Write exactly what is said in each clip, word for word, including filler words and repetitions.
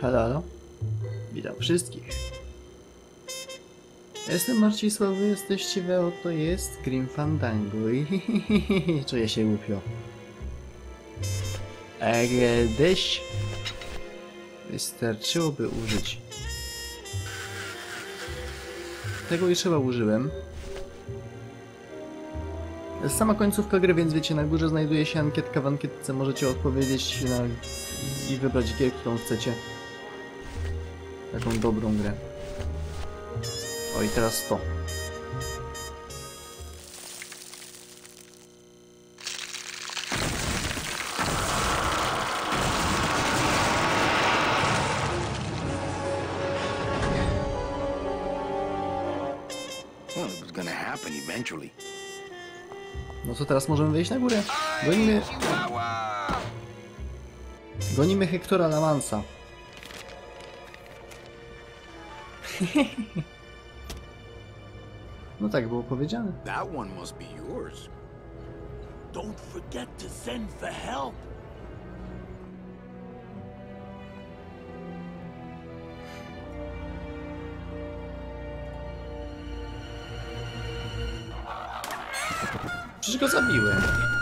Halo, halo. Witam wszystkich. Jestem Marcisław, wy jesteście we, oto jest Grim Fandango i czuję się głupio. Egedeś wystarczyłoby użyć. Tego już chyba użyłem. Sama końcówka gry, więc wiecie, na górze znajduje się ankietka. W ankietce możecie odpowiedzieć na... i wybrać gierę, którą chcecie. Taką dobrą grę. O, i teraz to. Well, it was gonna happen eventually. No to teraz możemy wejść na górę. Gonimy... Gonimy Hektora Lamansa. No tak było powiedziane. That one must be yours. Don't forget to send for help. Przecież go zabiłem.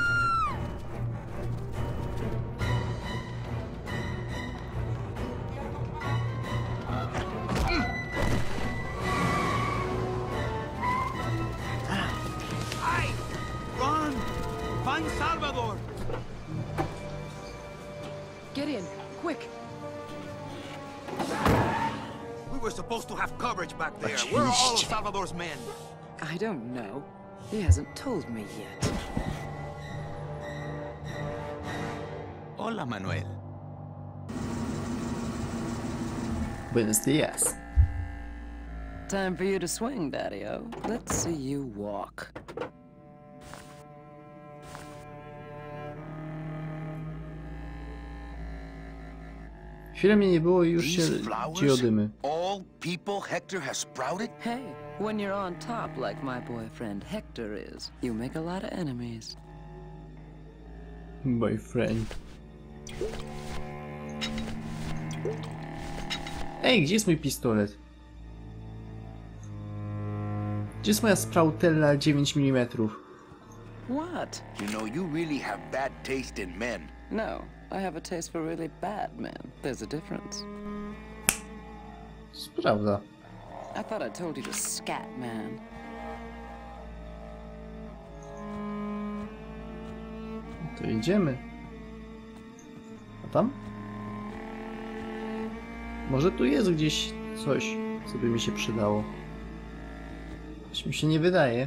Run! Find Salvador! Get in, quick! We were supposed to have coverage back there. Where are all of Salvador's men? I don't know. He hasn't told me yet. Hola, Manuel. Buenos dias. Time for you to swing, Daddy-O. Let's see you walk. Chwilę mnie nie było i już się These flowers, dziodymy. all people Hector has sprouted? Hey, when you're on top like my boyfriend Hector is, you make a lot of enemies. Boyfriend. Ej, gdzie jest mój pistolet? Gdzie jest moja Sprautella dziewięć milimetrów? What? You know, you really have bad taste in men. No, I have a taste for really bad men. There's a difference. Prawda. I thought I told you to scat, man. To idziemy. A tam? Może tu jest gdzieś coś, co by mi się przydało. Coś mi się nie wydaje.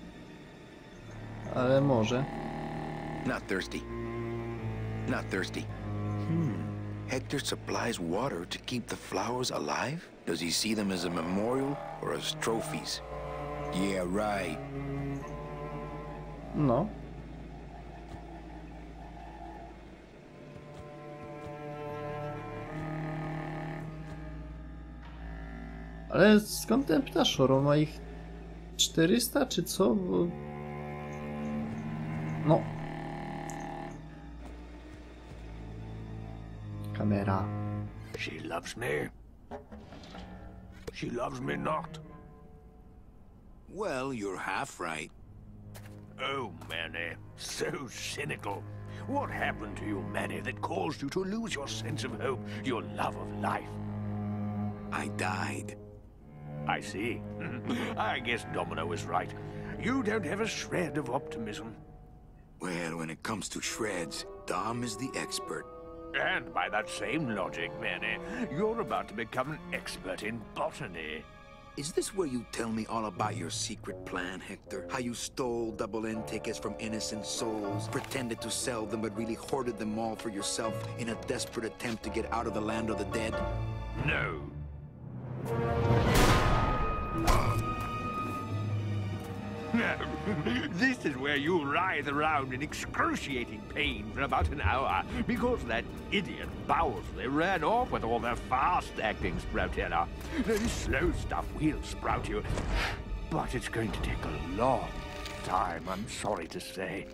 Ale może. Not thirsty. Not thirsty. Hmm. Hector supplies water to keep the flowers alive? Does he see them as a memorial or as trophies? Yeah, right. No. Ale skąd ten ptaszor? On ma ich czterysta czy co? Bo... No. Kamera. She loves me. She loves me not. Well, you're half right. Oh, Manny, so cynical. What happened to you, Manny, that caused you to lose your sense of hope, your love of life? I died. I see. I guess Domino was right. You don't have a shred of optimism. Well, when it comes to shreds, Dom is the expert. And by that same logic, Manny, you're about to become an expert in botany. Is this where you tell me all about your secret plan, Hector? How you stole double-end tickets from innocent souls, pretended to sell them, but really hoarded them all for yourself in a desperate attempt to get out of the land of the dead? No. This is where you writhe around in excruciating pain for about an hour because that idiot Bowsley ran off with all the fast-acting Sproutella. This slow stuff will sprout you, but it's going to take a long time, I'm sorry to say.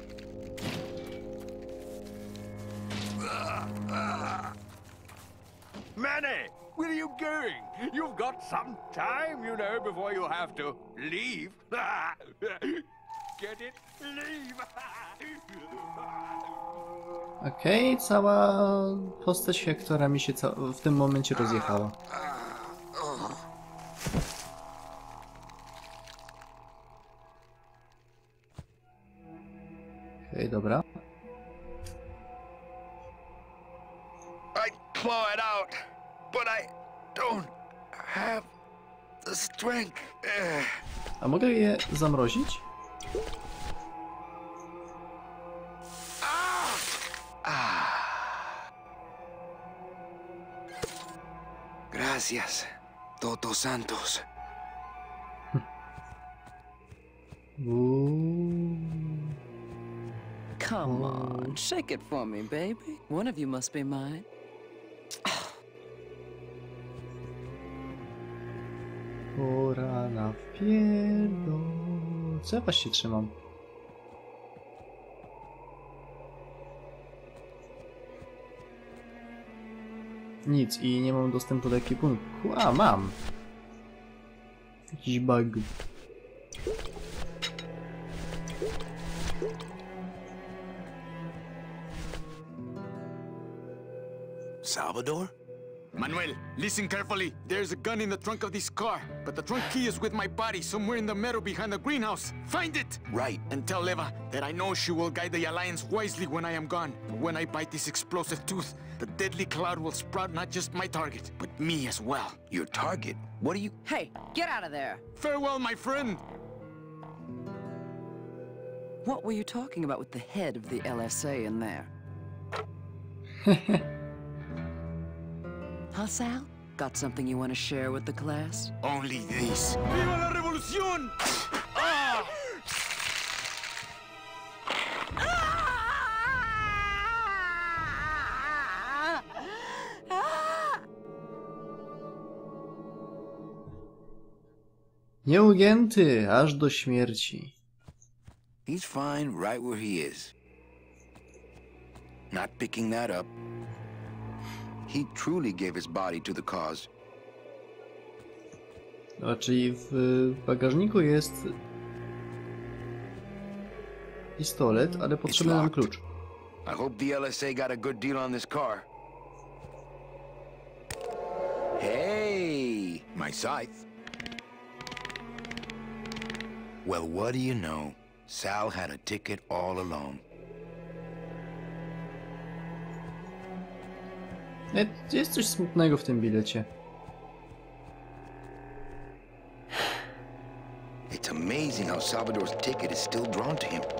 many. Where are you going? You've got some time, you know, before you have to leave. Get it? Leave. Okej, okay, cała postać Hektora mi się w tym momencie rozjechała. Okej, okay, dobra. I claw it out, but I don't have the strength. A mogę je zamrozić? Gracias, Toto Santos. Come on, shake it for me, baby. One of you must be mine. Pora na wpierdol. Co ja właśnie trzymam? Nic i nie mam dostępu do ekwipunku. A, mam! Jakiś bug. Salvador? Manuel, listen carefully. There's a gun in the trunk of this car, but the trunk key is with my body somewhere in the meadow behind the greenhouse. Find it! Right. And tell Eva that I know she will guide the Alliance wisely when I am gone. But when I bite this explosive tooth, the deadly cloud will sprout not just my target, but me as well. Your target? What are you... Hey, get out of there! Farewell, my friend! What were you talking about with the head of the L S A in there? Huh, Sal? Got something you want to share with the class? Only this. Viva la revolución! Ah! Nieugięty aż do śmierci. He's fine right where he is. Not picking that up. He truly gave his body to the cause. A czyli w bagażniku jest pistolet, ale potrzebny nam klucz. I hope the L S A got a good deal on this car. Hey, my scythe. Well, what do you know? Sal had a ticket all along. Jest coś smutnego w tym bilecie. It's amazing how Salvador's ticket is still drawn to him.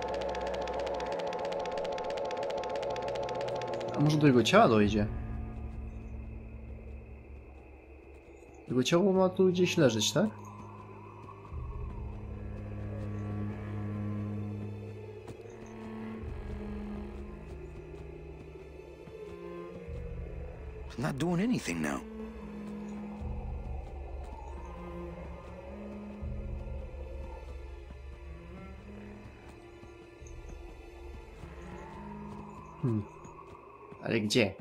A może do jego ciała dojdzie? Jego ciało ma tu gdzieś leżeć, tak? He's not doing anything now. Hmm. Ale gdzie?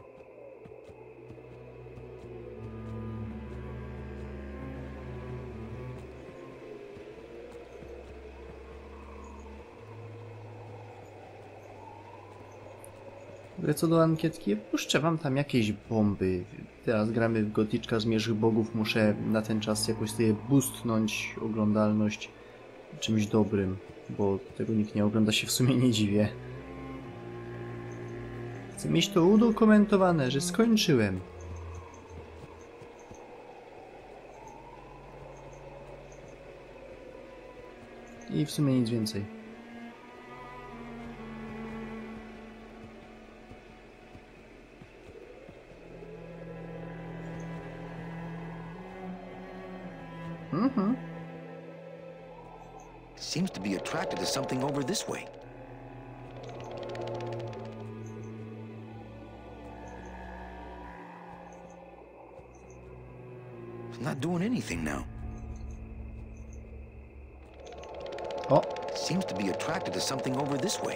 Ale co do ankietki, puszczę wam tam jakieś bomby. Teraz gramy w Goticzka Zmierzch Bogów, muszę na ten czas jakoś sobie boostnąć oglądalność czymś dobrym, bo tego nikt nie ogląda, się w sumie nie dziwię. Chcę mieć to udokumentowane, że skończyłem. I w sumie nic więcej. Mhm. Seems to be attracted to something over this way. It's not doing anything now. O! Seems to be attracted to something over this way.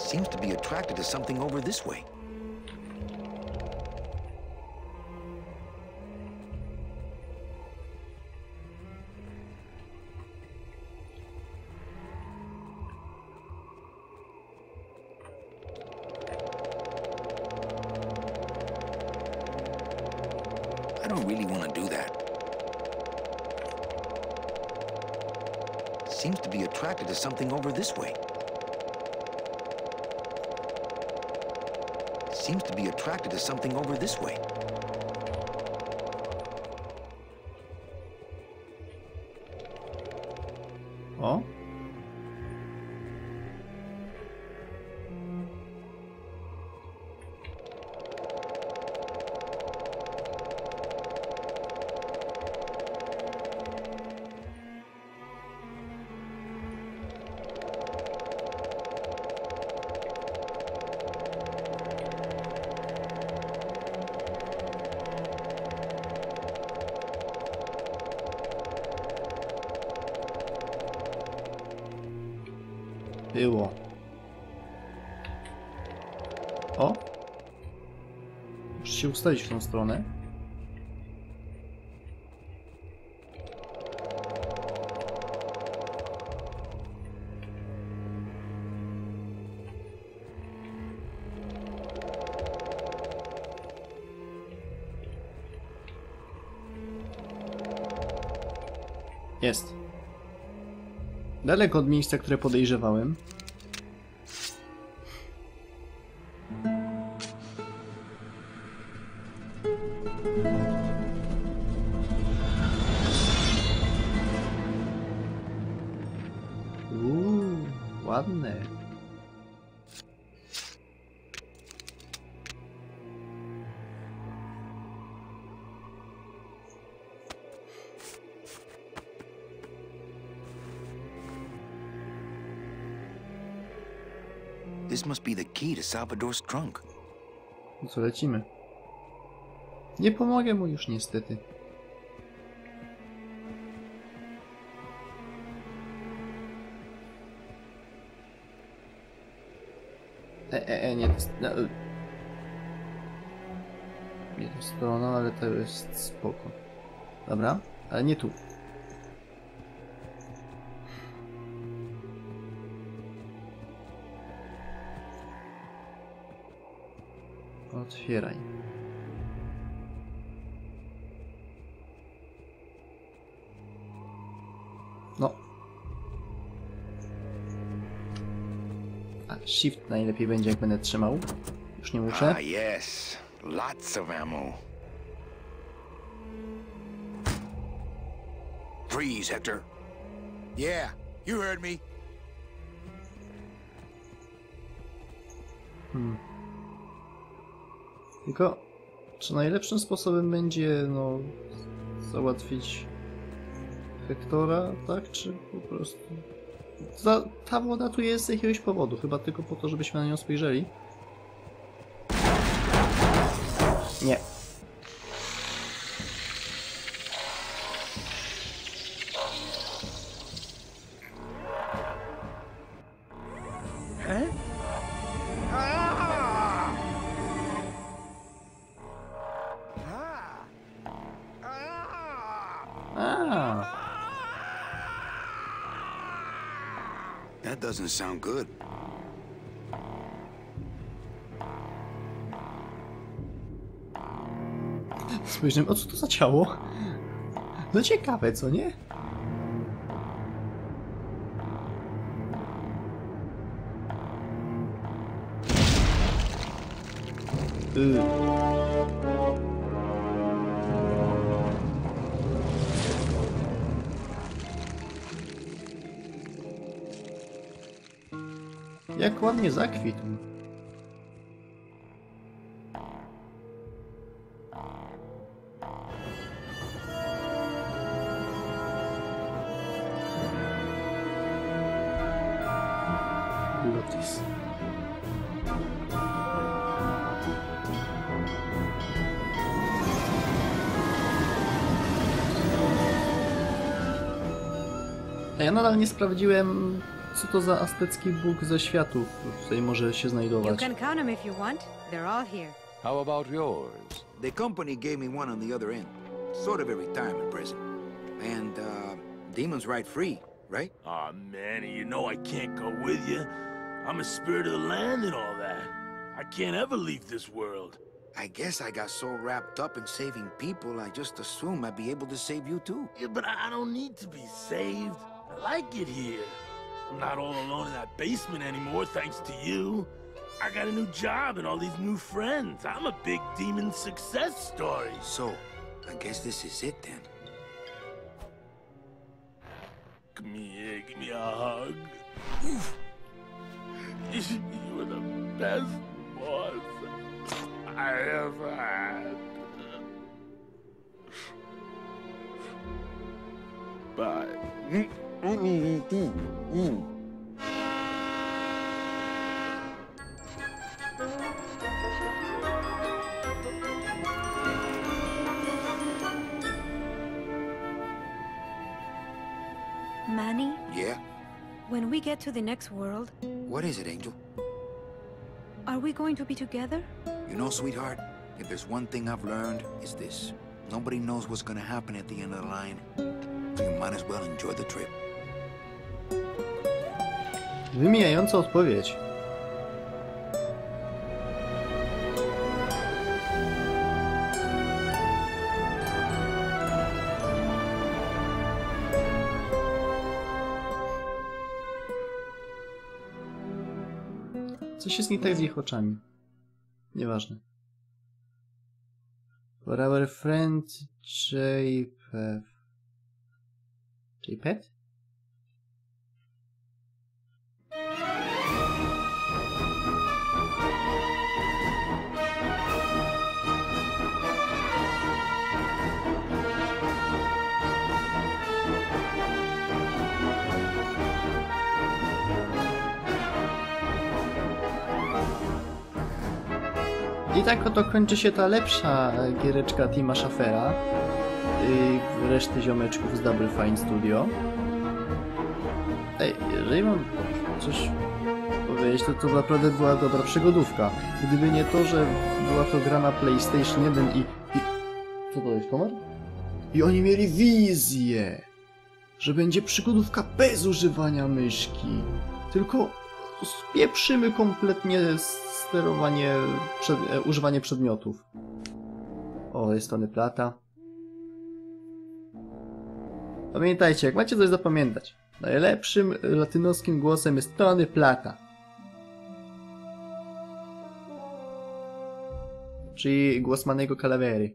Seems to be attracted to something over this way. I don't really want to do that. Seems to be attracted to something over this way. Seems to be attracted to something over this way. O. Było. O! Muszę się ustawić w tą stronę. Jest. Daleko od miejsca, które podejrzewałem. Uuu, ładne. This must be the key to Salvador's trunk. No co, lecimy. Nie pomogę mu już niestety. E, e, e, nie, to jest... No, e. Nie tą stroną, ale to jest spoko. Dobra, ale nie tu. Otwieraj. No. A shift najlepiej będzie, jak będę trzymał. Już nie muszę. Ah, yes. Lots of ammo. Freeze, Hector. Yeah, you heard me. Hmm. Tylko, czy najlepszym sposobem będzie, no, załatwić Hektora, tak? Czy po prostu... Ta, ta woda tu jest z jakiegoś powodu, chyba tylko po to, żebyśmy na nią spojrzeli. Nie. Huh? Ah! A. That doesn't sound good. Spojrzymy, o co to za ciało? No ciekawe, co nie? Y. Jak ładnie zakwitł. Lotis. A ja nadal nie sprawdziłem, co to za aztecki bóg ze światów tutaj może się You znajdować. can count them if you want. They're all here. How about yours? The company gave me one on the other end. Sort of a retirement present. And, uh, demons ride free, right? Aw, Manny, you know I can't go with you. I'm a spirit of the land and all that. I can't ever leave this world. I guess I got so wrapped up in saving people, I just assumed I'd be able to save you too. Yeah, but I don't need to be saved. I like it here. I'm not all alone in that basement anymore, thanks to you. I got a new job and all these new friends. I'm a big demon success story. So, I guess this is it then. Come here, give me a hug. You were the best boss I ever had. Bye. Manny, Yeah? when we get to the next world, What is it, Angel? are we going to be together? You know, sweetheart, if there's one thing I've learned, it's this. Nobody knows what's gonna happen at the end of the line. So you might as well enjoy the trip. Wymijająca odpowiedź. Coś jest nie tak z ich oczami. Nieważne. For our friend J P. J P? I tak oto kończy się ta lepsza giereczka Tima Schafera i reszty ziomeczków z Double Fine Studio. Ej, jeżeli mam coś powiedzieć, to to naprawdę była dobra przygodówka. Gdyby nie to, że była to gra na PlayStation jeden i... i... Co to jest, komar? I oni mieli wizję, że będzie przygodówka bez używania myszki. Tylko spieprzymy kompletnie sterowanie, przed, e, używanie przedmiotów. O, jest Tony Plata. Pamiętajcie, jak macie coś zapamiętać, najlepszym latynoskim głosem jest Tony Plata. Czyli głos Manego Calavery.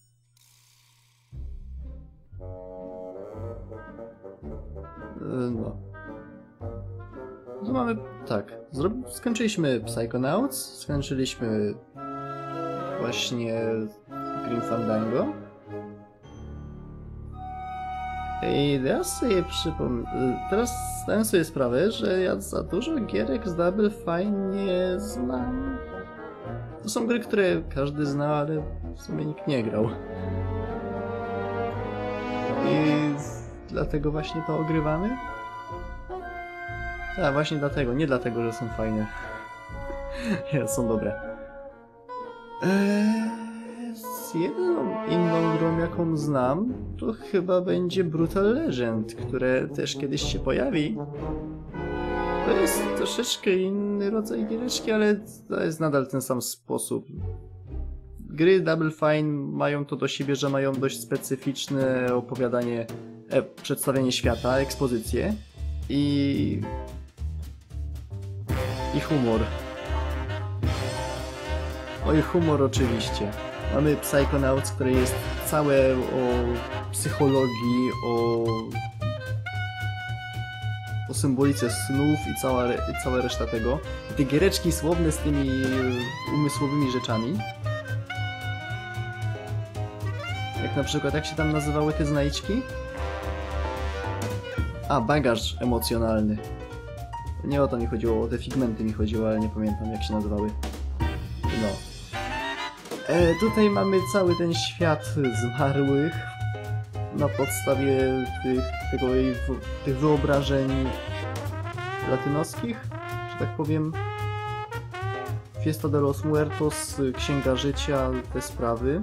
No. No mamy, tak, Zrob skończyliśmy Psychonauts, skończyliśmy właśnie Grim Fandango. I teraz sobie przypom... Teraz zdałem sobie sprawę, że ja za dużo gierek z Double Fine nie znam. To są gry, które każdy zna, ale w sumie nikt nie grał. I dlatego właśnie to ogrywamy? Tak, właśnie dlatego, nie dlatego, że są fajne. Ja, są dobre. Eee, z jedną inną grą, jaką znam, to chyba będzie Brutal Legend, które też kiedyś się pojawi. To jest troszeczkę inny rodzaj giereczki, ale to jest nadal ten sam sposób. Gry Double Fine mają to do siebie, że mają dość specyficzne opowiadanie, e, przedstawienie świata, ekspozycję i... i humor. O i humor oczywiście. Mamy Psychonauts, które jest całe o psychologii, o, o symbolice snów i cała, i cała reszta tego. I te giereczki słowne z tymi umysłowymi rzeczami. Jak na przykład, jak się tam nazywały te znajdźki? A, bagaż emocjonalny. Nie o to mi chodziło, o te figmenty mi chodziło, ale nie pamiętam jak się nazywały. No. E, tutaj mamy cały ten świat zmarłych na podstawie tych, tego, tych wyobrażeń latynowskich, że tak powiem. Fiesta de los Muertos, Księga Życia, te sprawy.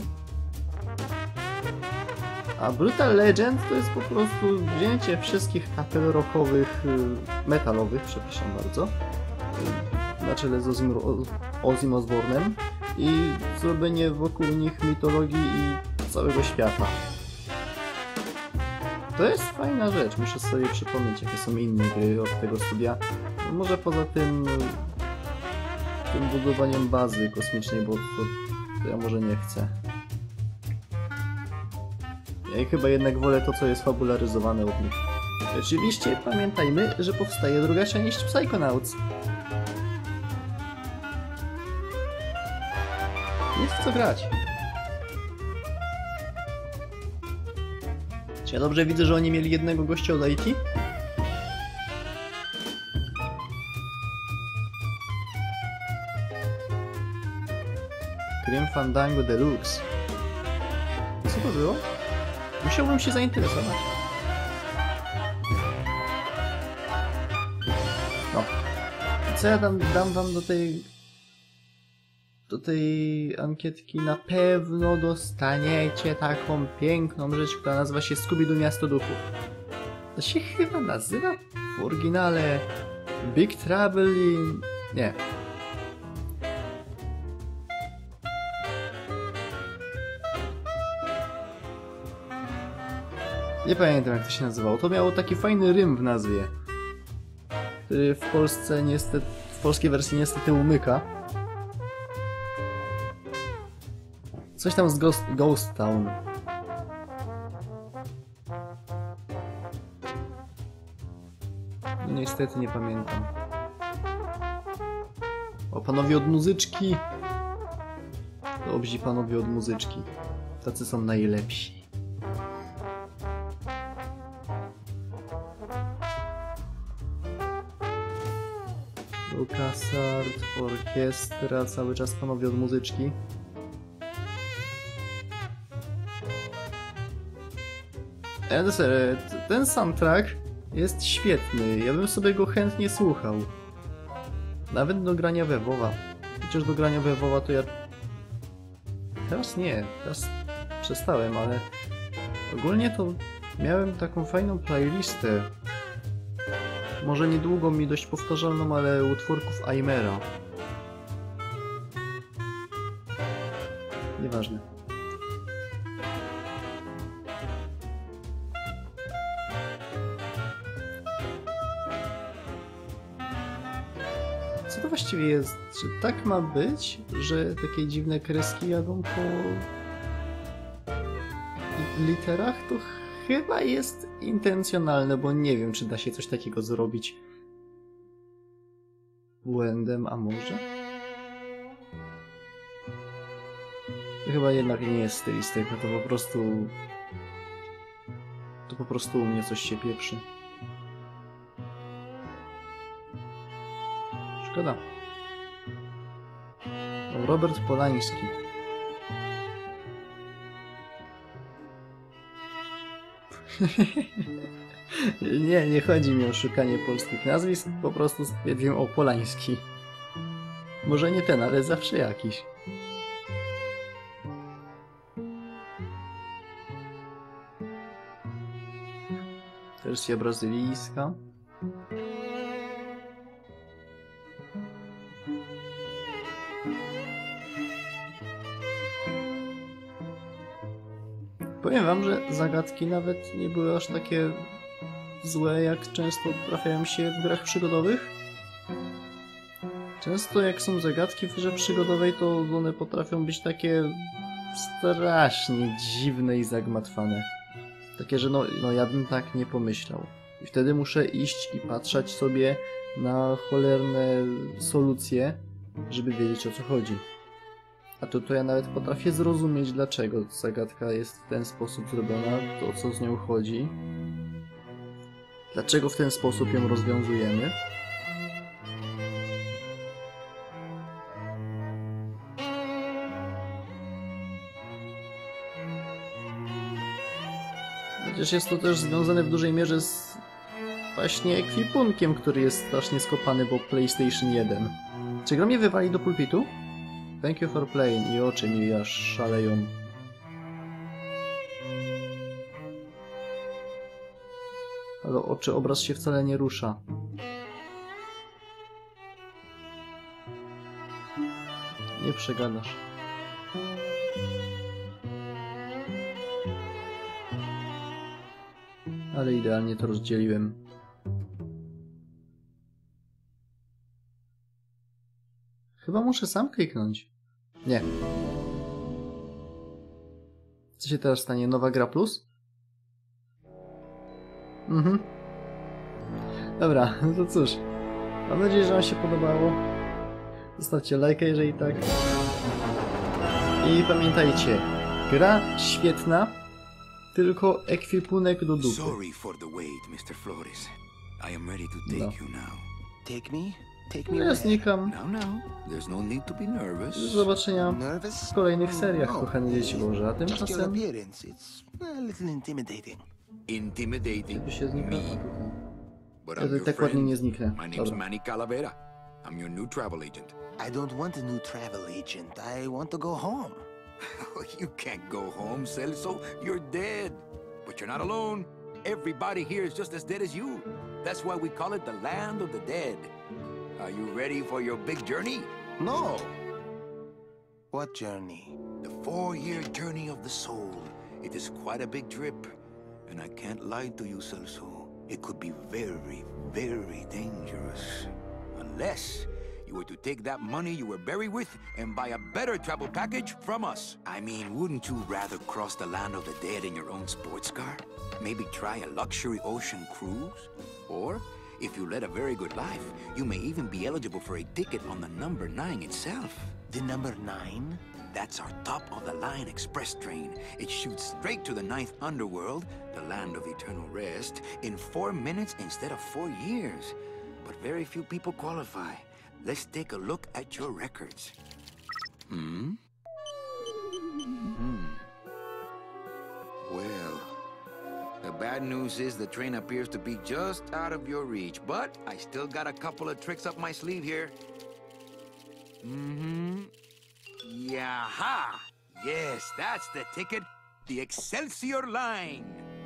A Brutal Legend to jest po prostu wzięcie wszystkich kapel rockowych, metalowych, przepraszam bardzo, na czele z Ozim, Ozim Osbournem i zrobienie wokół nich mitologii i całego świata. To jest fajna rzecz, muszę sobie przypomnieć, jakie są inne gry od tego studia. No może poza tym, tym budowaniem bazy kosmicznej, bo to, to ja może nie chcę. Ja chyba jednak wolę to, co jest fabularyzowane od nich. Oczywiście pamiętajmy, że powstaje druga część Psychonauts. Jest w co grać. Czy ja dobrze widzę, że oni mieli jednego gościa od I T? Grim Fandango Deluxe. Co to było? Musiałbym się zainteresować. No. Co ja dam, dam wam do tej... do tej ankietki? Na pewno dostaniecie taką piękną rzecz, która nazywa się Scooby-Doo Miasto Duchów. To się chyba nazywa w oryginale Big Trouble in... nie. Nie pamiętam, jak to się nazywało. To miało taki fajny rym w nazwie, który w Polsce niestety, w polskiej wersji niestety umyka. Coś tam z Ghost, Ghost Town. No niestety nie pamiętam. O, panowie od muzyczki. Dobrzy panowie od muzyczki. Tacy są najlepsi. LucasArts, orkiestra, cały czas panowie od muzyczki. Ten soundtrack jest świetny, ja bym sobie go chętnie słuchał. Nawet do grania we WoWa. Chociaż do grania we WoWa to ja... Teraz nie, teraz przestałem, ale... Ogólnie to miałem taką fajną playlistę. Może niedługo mi dość powtarzalną, ale utworków Aimera. Nieważne. Co to właściwie jest? Czy tak ma być, że takie dziwne kreski jadą po literach? To chyba jest intencjonalne, bo nie wiem, czy da się coś takiego zrobić błędem, a może? To chyba jednak nie jest stylistyka, to po prostu... To po prostu u mnie coś się pieprzy. Szkoda. O, Robert Polański. Nie, nie chodzi mi o szukanie polskich nazwisk, po prostu stwierdziłem o Polański. Może nie ten, ale zawsze jakiś. Wersja brazylijska. Powiem wam, że zagadki nawet nie były aż takie złe, jak często trafiają się w grach przygodowych. Często jak są zagadki w grze przygodowej, to one potrafią być takie strasznie dziwne i zagmatwane. Takie, że no, no ja bym tak nie pomyślał. I wtedy muszę iść i patrzeć sobie na cholerne solucje, żeby wiedzieć, o co chodzi. A to, to ja nawet potrafię zrozumieć, dlaczego zagadka jest w ten sposób zrobiona, to o co z nią chodzi. Dlaczego w ten sposób ją rozwiązujemy. Chociaż jest to też związane w dużej mierze z właśnie ekwipunkiem, który jest strasznie skopany, bo PlayStation jeden. Czy gra mnie wywali do pulpitu? Thank you for playing. I oczy mi aż szaleją. Ale oczy, obraz się wcale nie rusza. Nie przegadasz. Ale idealnie to rozdzieliłem. Chyba muszę sam kliknąć. Nie. Co się teraz stanie? Nowa gra plus? Mhm. Dobra, no to cóż. Mam nadzieję, że wam się podobało. Zostawcie lajka, jeżeli tak. I pamiętajcie, gra świetna, tylko ekwipunek do dupy. Sorry for the wait, mister Flores. I am ready to take No. you now. Take me? Take me Ja where? znikam. Now, now, there's no need to be nervous. Do zobaczenia Nervous? w kolejnych seriach, No. kochane dzieci Boże. A Just your tymczasem... appearance. It's a little intimidating. Intimidating Tu się znika. me, but Ja I'm to your tak ładnie friend. nie zniknę. My name's Dobra. Manny Calavera. I'm your new travel agent. I don't want a new travel agent. I want to go home. You can't go home, Celso. You're dead. But you're not alone. Everybody here is just as dead as you. That's why we call it the land of the dead. Are you ready for your big journey? No. What journey? The four-year journey of the soul. It is quite a big trip. And I can't lie to you, Celso. It could be very, very dangerous. Unless you were to take that money you were buried with and buy a better travel package from us. I mean, wouldn't you rather cross the land of the dead in your own sports car? Maybe try a luxury ocean cruise? Or, if you led a very good life, you may even be eligible for a ticket on the number nine itself. The number nine? That's our top-of-the-line express train. It shoots straight to the ninth underworld, the land of eternal rest, in four minutes instead of four years. But very few people qualify. Let's take a look at your records. Hmm? Hmm. Well, the bad news is the train appears to be just out of your reach, but I still got a couple of tricks up my sleeve here. Mm-hmm. Yaha! Yes, that's the ticket. The Excelsior line.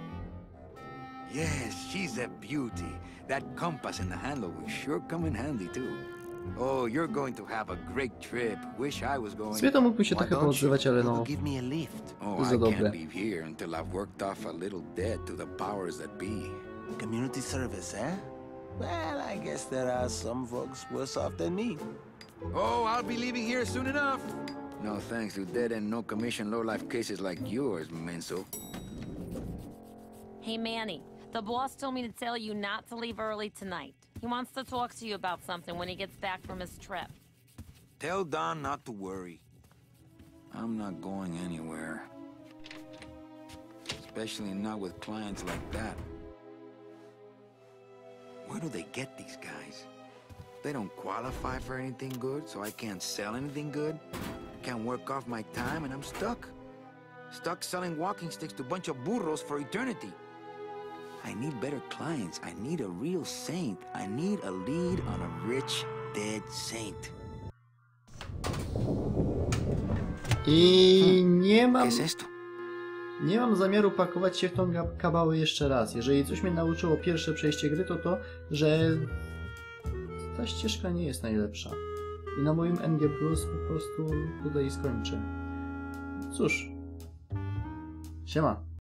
Yes, she's a beauty. That compass and the handle will sure come in handy, too. Oh, you're going to have a great trip. Wish I was going. Sobie to mógłbym się Why trochę don't you? poodzywać, ale You no... will give me a lift. Oh, Za I dobre. can't leave here until I've worked off a little debt to the powers that be. Community service, eh? Well, I guess there are some folks worse off than me. Oh, I'll be leaving here soon enough. No thanks to dead and no commission low-life cases like yours, Menso. Hey, Manny. The boss told me to tell you not to leave early tonight. He wants to talk to you about something when he gets back from his trip. Tell Don not to worry. I'm not going anywhere. Especially not with clients like that. Where do they get these guys? They don't qualify for anything good, so I can't sell anything good. Can't work off my time, and I'm stuck. Stuck selling walking sticks to a bunch of burros for eternity. I need better clients. I need a real saint. I need a lead on a rich, dead saint. I nie mam... ¿Qué es esto? Nie mam zamiaru pakować się w tą ga- kabałę jeszcze raz. Jeżeli coś mnie nauczyło pierwsze przejście gry, to to, że ta ścieżka nie jest najlepsza. I na moim N G plus po prostu tutaj skończę. Cóż. Siema.